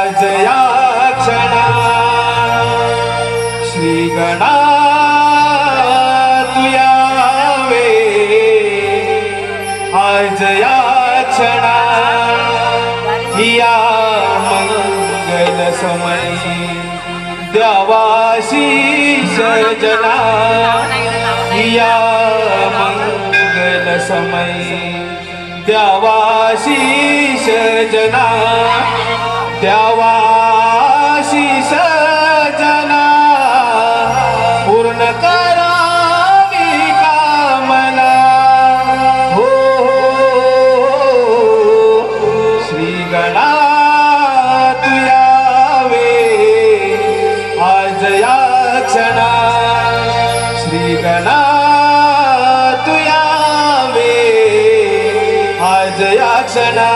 आज या क्षणा श्री गणा तू यावे आज या क्षणा या मंगल समयी द्यावाशीष जना या मंगल समयी द्यावाशीष जना द्यावाशीष जना पूर्ण करावी कामना हो श्री गणा तू यावे आज या क्षणा श्री गणा तू यावे आज या क्षणा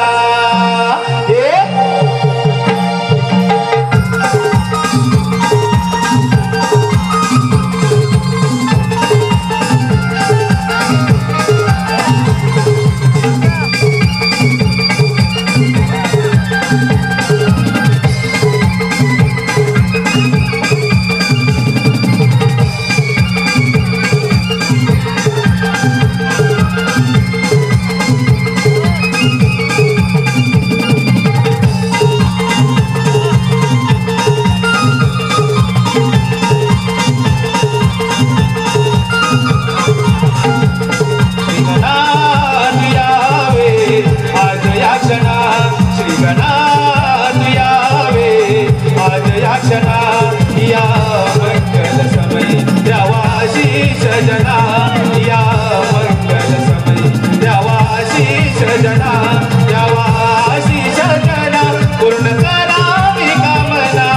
या मंगल समयी द्यावाशीष जना या मंगल समयी द्यावाशीष जना द्यावाशीष जना पूर्ण करावी कामना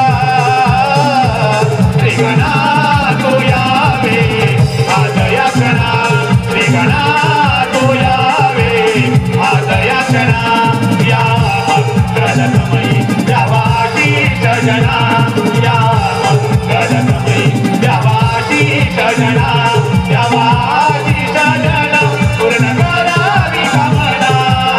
श्री गणा तू यावे आज या क्षणा श्री गणा तू यावे आज या क्षणा या मंगल समयी द्यावाशीष जना या मंगल समयी द्यावाशीष जना द्यावाशीष जना पूर्ण करावी कामना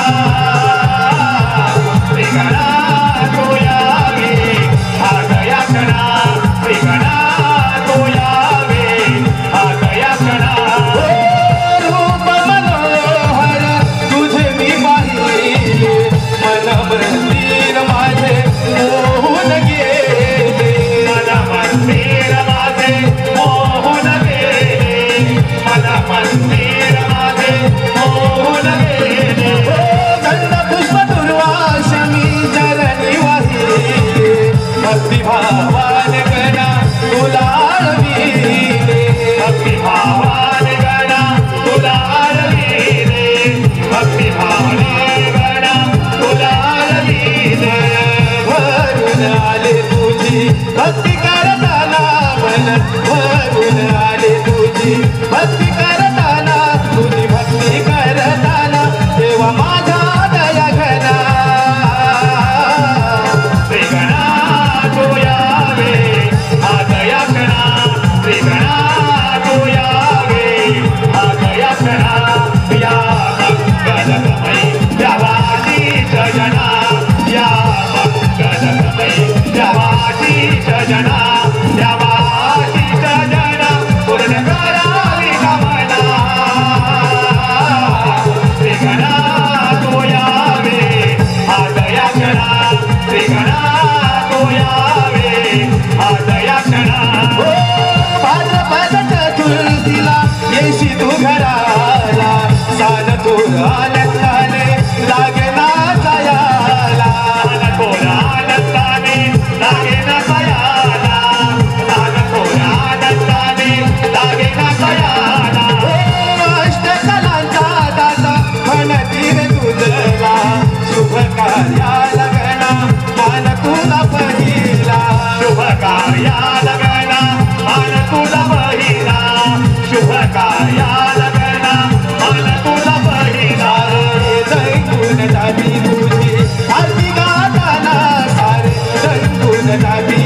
श्री गणा तू यावे आज या क्षणा श्री गणा तू यावे आज या क्षणा रूप मनोहर तुझे मी पाहिले मन मंदिर माझे मोहून गेले मन मंदिर माझे मोहून गेले मन मंदिर माझे मोहून गेले गंध पुष्प दुर्वास मी चरणी वाहिले भक्तिभावाने गणा तुला आळविले भक्तिभावाने गणा तुला आळविले भक्तिभावाने गणा तुला आळविले भरून आले तुझी भक्ती करताना मन भरून आले तुझी भक्ती करताना तुझी भक्ती करताना तेव्हा माझा दया घना श्री गणा तू यावे आज या क्षणा श्री गणा तू यावे आज या क्षणा या मंगल समयी द्यावाशीष जना या मंगल समयी द्यावाशीष जना द्यावाशीष जना पूर्ण करावी कामना श्री गणा तू यावे आज या क्षणा श्री गणा तू यावे आज या क्षणा भाद्रपद चतुर्थीला येशी तू घराला सान तोर आनंदाने लागे नाचायाला सान तोर आनंदाने लागे नाचायाला सान तोर आनंदाने लागे नाचायाला अष्टकलांचा दाता म्हणतील तुझला शुभ कार्याला गणा मान तुला पहिला शुभ कार्याला गणा मान तुला पहिला शुभ कार्याला गणा मान तुला पहिला जैतून जाती तुझी आरती गाताना सारे जैतून जाती